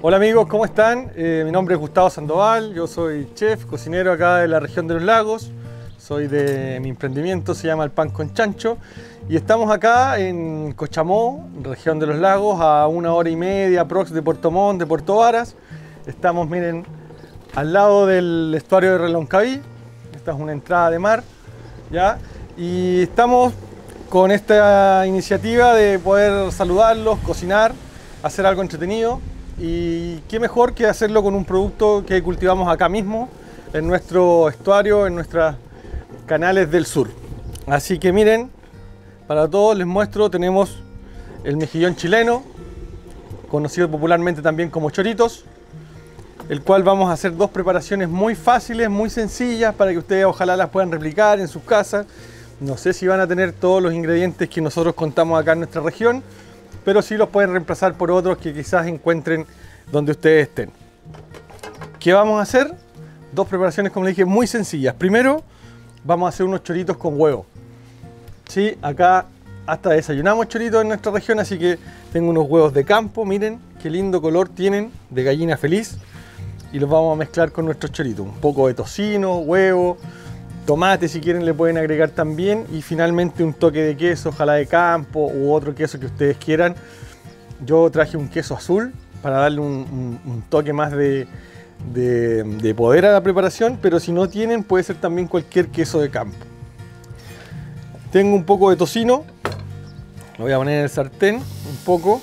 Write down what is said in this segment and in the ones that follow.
Hola amigos, ¿cómo están? Mi nombre es Gustavo Sandoval, yo soy chef, cocinero acá de la región de los lagos. Mi emprendimiento se llama El Pan con Chancho y estamos acá en Cochamó, región de los lagos, a 1 hora y media aprox de Puerto Montt, de Puerto Varas. Estamos, miren, al lado del estuario de Reloncaví. Esta es una entrada de mar, ¿ya? Y estamos con esta iniciativa de poder saludarlos, cocinar, hacer algo entretenido. Y qué mejor que hacerlo con un producto que cultivamos acá mismo, en nuestro estuario, en nuestros canales del sur. Así que miren, para todos les muestro, tenemos el mejillón chileno, conocido popularmente también como choritos, el cual vamos a hacer dos preparaciones muy fáciles, muy sencillas, para que ustedes ojalá las puedan replicar en sus casas. No sé si van a tener todos los ingredientes que nosotros contamos acá en nuestra región, pero sí los pueden reemplazar por otros que quizás encuentren donde ustedes estén. ¿Qué vamos a hacer? Dos preparaciones, como les dije, muy sencillas. Primero, vamos a hacer unos choritos con huevo. Sí, acá hasta desayunamos choritos en nuestra región, así que tengo unos huevos de campo, miren qué lindo color tienen, de gallina feliz. Y los vamos a mezclar con nuestros choritos. Un poco de tocino, huevo, tomate si quieren le pueden agregar también, y finalmente un toque de queso, ojalá de campo u otro queso que ustedes quieran. Yo traje un queso azul para darle un toque más de poder a la preparación, pero si no tienen puede ser también cualquier queso de campo. Tengo un poco de tocino, lo voy a poner en el sartén un poco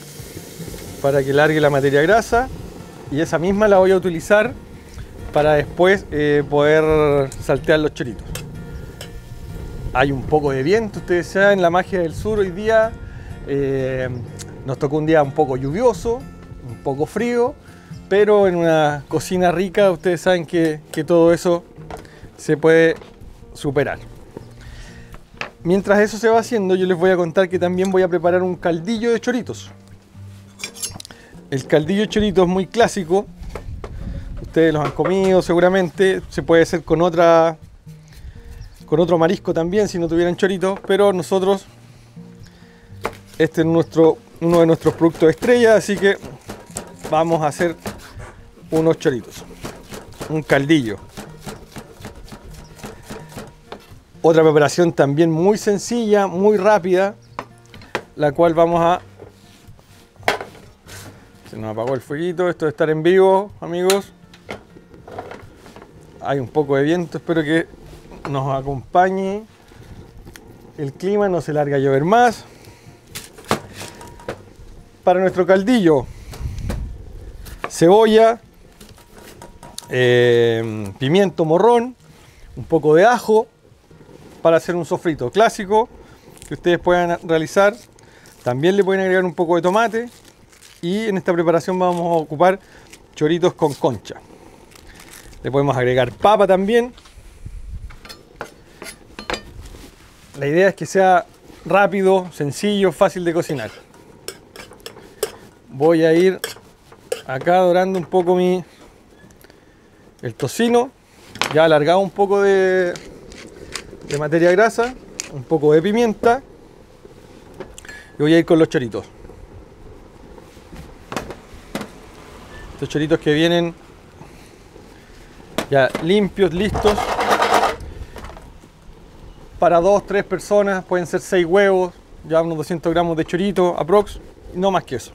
para que largue la materia grasa, y esa misma la voy a utilizar para después poder saltear los choritos. Hay un poco de viento, ustedes saben, la magia del sur hoy día. Nos tocó un día un poco lluvioso, un poco frío, pero en una cocina rica ustedes saben que todo eso se puede superar. Mientras eso se va haciendo, yo les voy a contar que también voy a preparar un caldillo de choritos. El caldillo de choritos es muy clásico. Ustedes los han comido seguramente, se puede hacer con otro marisco también si no tuvieran choritos, pero nosotros, este es uno de nuestros productos estrella, así que vamos a hacer unos choritos, un caldillo. Otra preparación también muy sencilla, muy rápida, la cual vamos a... Se nos apagó el fueguito, esto de estar en vivo, amigos. Hay un poco de viento, espero que nos acompañe el clima, no se larga a llover más. Para nuestro caldillo, cebolla, pimiento morrón, un poco de ajo, para hacer un sofrito clásico que ustedes puedan realizar. También le pueden agregar un poco de tomate, y en esta preparación vamos a ocupar choritos con concha. Le podemos agregar papa también. La idea es que sea rápido, sencillo, fácil de cocinar. Voy a ir acá dorando un poco el tocino. Ya alargado un poco de materia grasa, un poco de pimienta. Y voy a ir con los choritos. Estos choritos que vienen ya limpios, listos para 2-3 personas, pueden ser 6 huevos, ya unos 200 gramos de chorito aprox, no más que eso.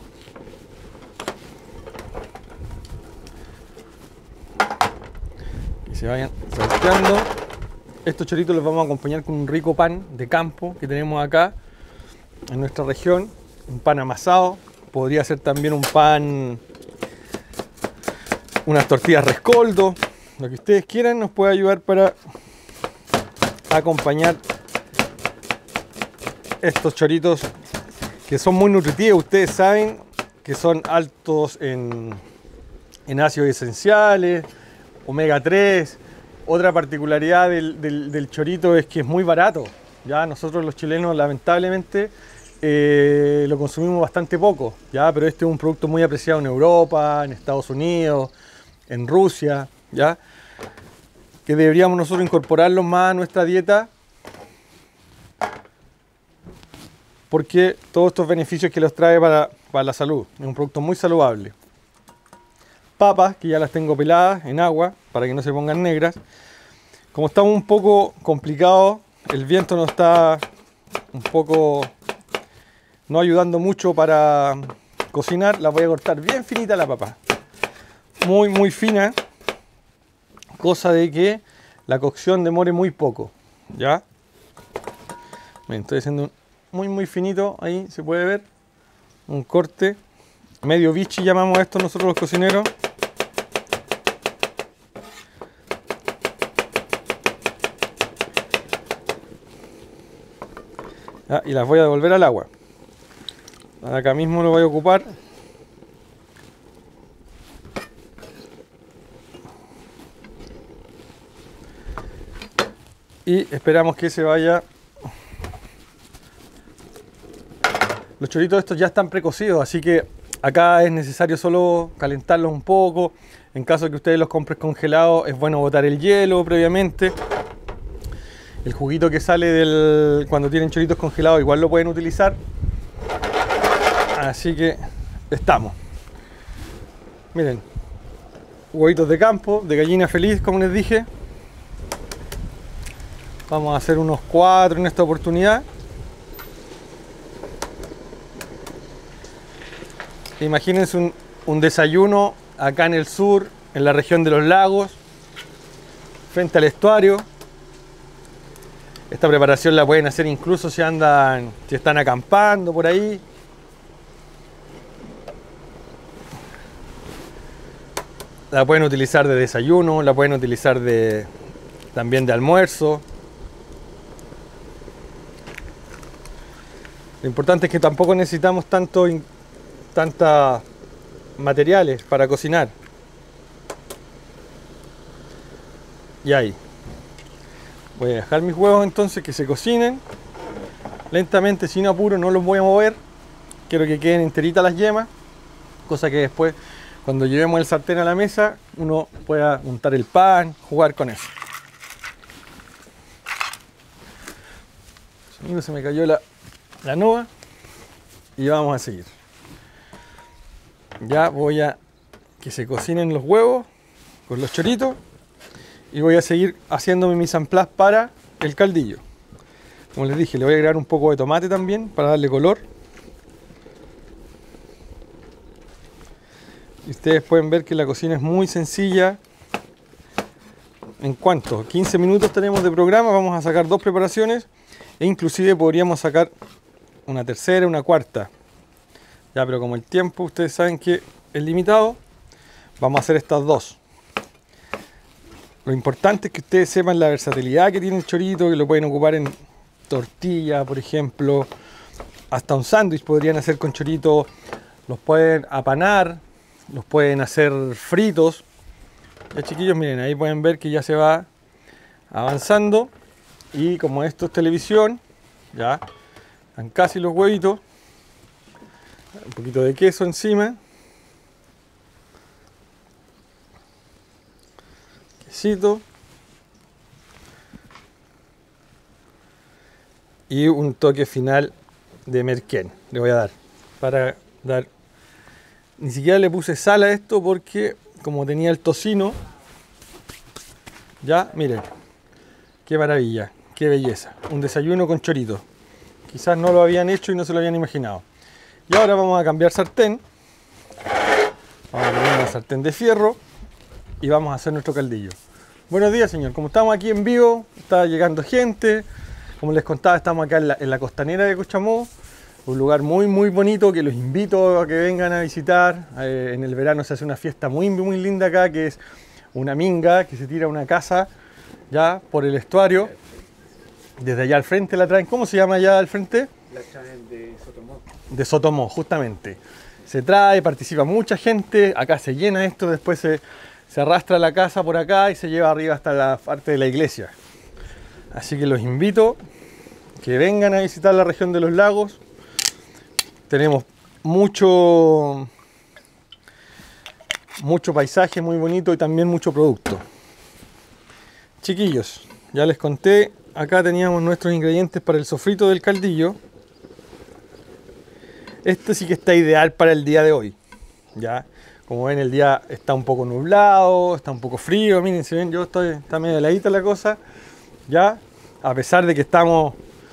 Y se vayan salteando. Estos choritos los vamos a acompañar con un rico pan de campo que tenemos acá en nuestra región, un pan amasado, podría ser también un pan, unas tortillas rescoldo, lo que ustedes quieran nos puede ayudar para acompañar estos choritos que son muy nutritivos. Ustedes saben que son altos en ácidos esenciales, omega 3. Otra particularidad del chorito es que es muy barato. Ya nosotros los chilenos lamentablemente lo consumimos bastante poco, ya, pero este es un producto muy apreciado en Europa, en Estados Unidos, en Rusia, ¿ya? Que deberíamos nosotros incorporarlo más a nuestra dieta, porque todos estos beneficios que los trae para la salud. Es un producto muy saludable. papas, que ya las tengo peladas en agua para que no se pongan negras. Como estamos un poco complicados, el viento nos está un poco no ayudando mucho para cocinar, la voy a cortar bien finita la papa. Muy fina, cosa de que la cocción demore muy poco, ¿ya? Bien, estoy haciendo muy finito, ahí se puede ver un corte medio bichi, llamamos a esto nosotros los cocineros. Ya, y las voy a devolver al agua. Acá mismo lo voy a ocupar. Y esperamos que se vaya. Los choritos estos ya están precocidos, así que acá es necesario solo calentarlos un poco. En caso de que ustedes los compren congelados, es bueno botar el hielo previamente. El juguito que sale cuando tienen choritos congelados igual lo pueden utilizar. Así que estamos. Miren, huevitos de campo, de gallina feliz, como les dije. Vamos a hacer unos 4 en esta oportunidad. Imagínense un desayuno acá en el sur, en la región de los lagos, frente al estuario. Esta preparación la pueden hacer incluso si están acampando por ahí. La pueden utilizar de desayuno, la pueden utilizar también de almuerzo. Lo importante es que tampoco necesitamos tantos materiales para cocinar. Y ahí. Voy a dejar mis huevos entonces que se cocinen lentamente, sin apuro, no los voy a mover. Quiero que queden enteritas las yemas, cosa que después, cuando llevemos el sartén a la mesa, uno pueda untar el pan, jugar con eso. Se me cayó la nova y vamos a seguir. Ya voy a que se cocinen los huevos con los choritos y voy a seguir haciendo mi mise en place para el caldillo. Como les dije, le voy a agregar un poco de tomate también para darle color. Y ustedes pueden ver que la cocina es muy sencilla. ¿En cuánto? 15 minutos tenemos de programa, vamos a sacar 2 preparaciones e inclusive podríamos sacar una tercera, una cuarta. Ya, pero como el tiempo ustedes saben que es limitado, vamos a hacer estas 2. Lo importante es que ustedes sepan la versatilidad que tiene el chorito, que lo pueden ocupar en tortilla, por ejemplo. Hasta un sándwich podrían hacer con chorito. Los pueden apanar, los pueden hacer fritos. Ya, chiquillos, miren, ahí pueden ver que ya se va avanzando. Y como esto es televisión, ya están casi los huevitos. Un poquito de queso encima. Quesito. Y un toque final de merquén. Le voy a dar. Para dar. Ni siquiera le puse sal a esto porque como tenía el tocino. Ya, miren. Qué maravilla. Qué belleza. Un desayuno con chorito. Quizás no lo habían hecho y no se lo habían imaginado. Y ahora vamos a cambiar sartén. Vamos a poner una sartén de fierro y vamos a hacer nuestro caldillo. Buenos días, señor. Como estamos aquí en vivo, está llegando gente. Como les contaba, estamos acá en la costanera de Cochamó, un lugar muy bonito que los invito a que vengan a visitar. En el verano se hace una fiesta muy linda acá, que es una minga que se tira a una casa ya por el estuario. Desde allá al frente la traen. ¿Cómo se llama allá al frente? La traen de Sotomó. De Sotomó, justamente. Se trae, participa mucha gente, acá se llena esto, después se arrastra la casa por acá y se lleva arriba hasta la parte de la iglesia. Así que los invito que vengan a visitar la región de los lagos. Tenemos mucho paisaje muy bonito y también mucho producto. Chiquillos, ya les conté, acá teníamos nuestros ingredientes para el sofrito del caldillo. Este sí que está ideal para el día de hoy. Ya, como ven, el día está un poco nublado, está un poco frío. Miren, si ven, está medio heladita la cosa. Ya, a pesar de que estamos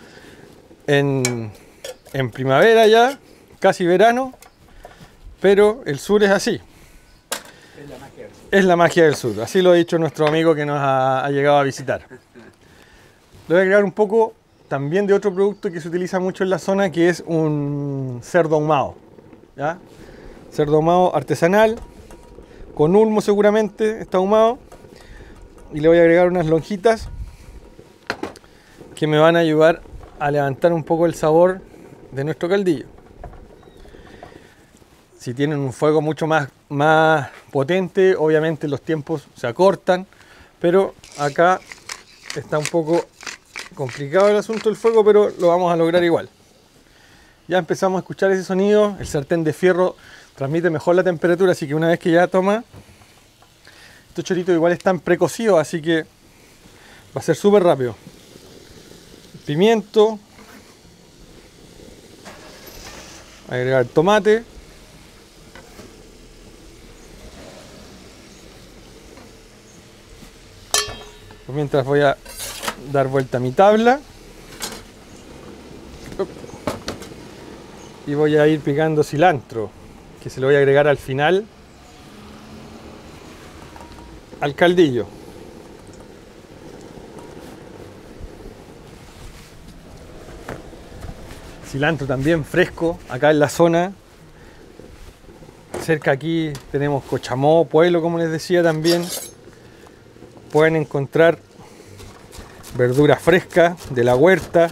en primavera ya, casi verano, pero el sur es así. Es la magia del sur. Es la magia del sur, así lo ha dicho nuestro amigo que nos ha llegado a visitar. Le voy a agregar un poco también de otro producto que se utiliza mucho en la zona, que es un cerdo ahumado. ¿Ya? Cerdo ahumado artesanal, con ulmo seguramente, está ahumado. Y le voy a agregar unas lonjitas que me van a ayudar a levantar un poco el sabor de nuestro caldillo. Si tienen un fuego mucho más potente, obviamente los tiempos se acortan, pero acá está un poco complicado el asunto del fuego, pero lo vamos a lograr igual. Ya empezamos a escuchar ese sonido, el sartén de fierro transmite mejor la temperatura, así que una vez que ya toma, estos choritos igual están precocidos, así que va a ser súper rápido. Pimiento, agregar tomate, mientras voy a dar vuelta a mi tabla y voy a ir picando cilantro, que se lo voy a agregar al final al caldillo. Cilantro también fresco acá en la zona. Cerca aquí tenemos Cochamó, Pueblo, como les decía también. Pueden encontrar verdura fresca de la huerta,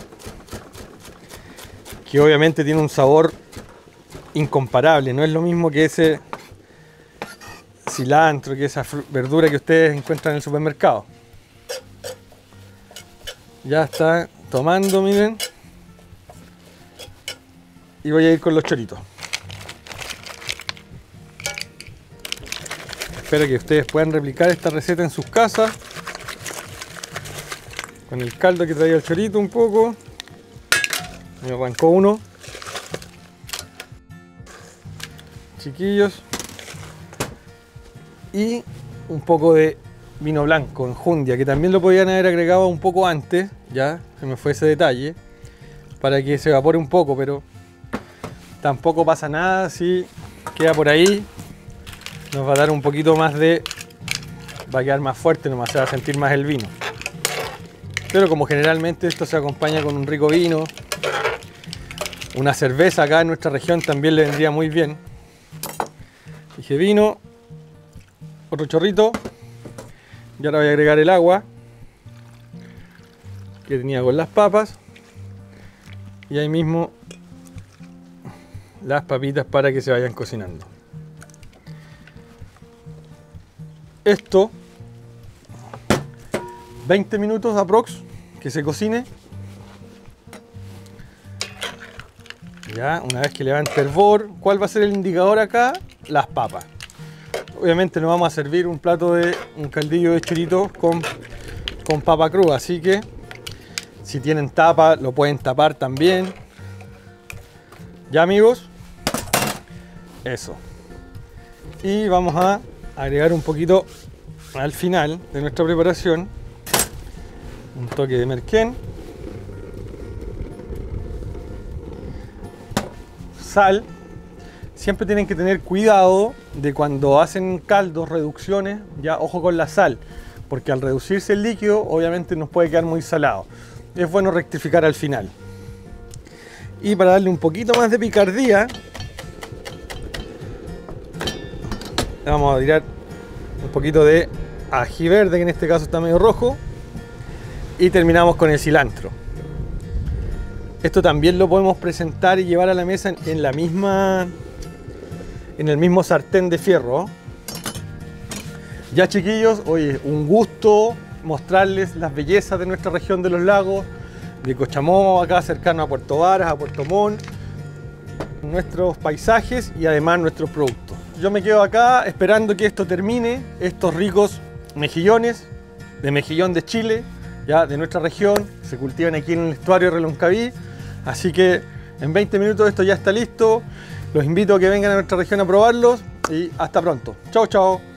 que obviamente tiene un sabor incomparable. No es lo mismo que ese cilantro, que esa verdura que ustedes encuentran en el supermercado. Ya está tomando, miren. Y voy a ir con los choritos. Espero que ustedes puedan replicar esta receta en sus casas. Con el caldo que traía el chorito un poco. Me arrancó uno. Chiquillos. Y un poco de vino blanco, enjundia, que también lo podían haber agregado un poco antes. Ya, se me fue ese detalle. Para que se evapore un poco, pero tampoco pasa nada si queda por ahí. Nos va a dar un poquito más de... va a quedar más fuerte, nomás se va a sentir más el vino. Pero como generalmente esto se acompaña con un rico vino, una cerveza acá en nuestra región también le vendría muy bien. Dije vino, otro chorrito, y ahora voy a agregar el agua que tenía con las papas. Y ahí mismo las papitas para que se vayan cocinando. Esto 20 minutos aprox que se cocine. Ya, una vez que levante hervor, ¿cuál va a ser el indicador acá? Las papas. Obviamente no vamos a servir un plato de un caldillo de chorito con papa cruda, así que si tienen tapa lo pueden tapar también. Ya, amigos, eso. Y vamos a agregar un poquito al final de nuestra preparación un toque de merquén, sal. Siempre tienen que tener cuidado de cuando hacen caldos, reducciones, ya ojo con la sal, porque al reducirse el líquido obviamente nos puede quedar muy salado. Es bueno rectificar al final. Y para darle un poquito más de picardía, le vamos a tirar un poquito de ají verde, que en este caso está medio rojo, y terminamos con el cilantro. Esto también lo podemos presentar y llevar a la mesa en el mismo sartén de fierro. Ya, chiquillos, oye, un gusto mostrarles las bellezas de nuestra región de los lagos, de Cochamó, acá cercano a Puerto Varas, a Puerto Montt, nuestros paisajes y además nuestros productos. Yo me quedo acá esperando que esto termine, estos ricos mejillones de mejillón de Chile, ya de nuestra región, se cultivan aquí en el estuario de Reloncaví, así que en 20 minutos esto ya está listo. Los invito a que vengan a nuestra región a probarlos y hasta pronto. Chao, chao.